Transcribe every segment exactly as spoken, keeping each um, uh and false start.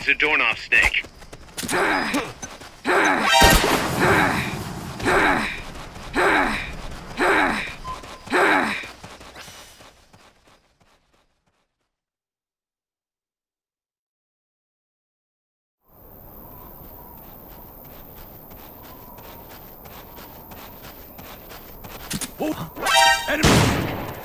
Zadornov snake. Oh! Enemy!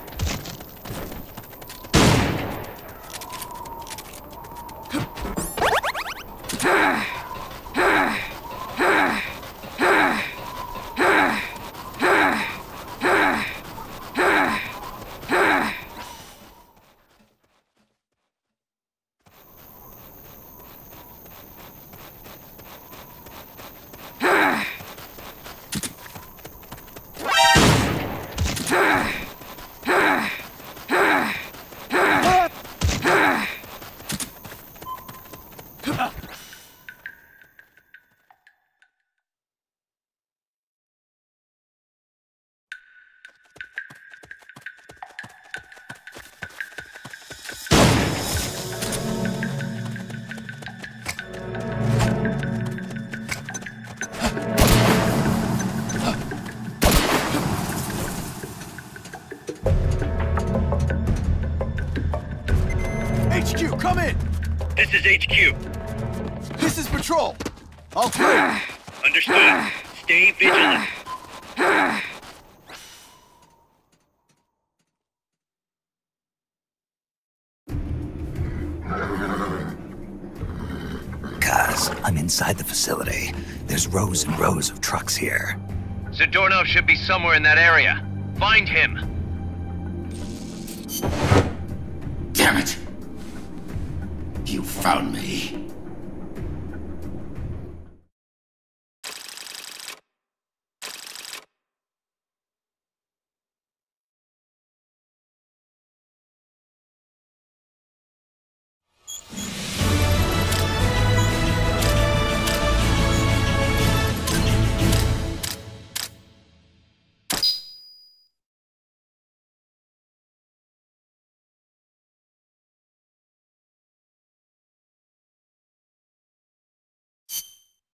H Q, come in! This is H Q. This is Patrol. All clear. Understood. Stay vigilant. Kaz, I'm inside the facility. There's rows and rows of trucks here. Zadornov should be somewhere in that area. Find him. Damn it! You found me.